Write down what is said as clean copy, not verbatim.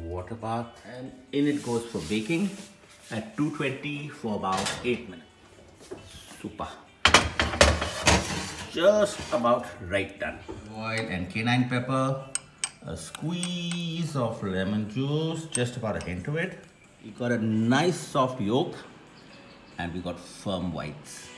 water bath, and in it goes for baking at 220 for about 8 minutes. Super. Just about right done. Oil and cayenne pepper, a squeeze of lemon juice, just about a hint of it. We got a nice soft yolk and we got firm whites.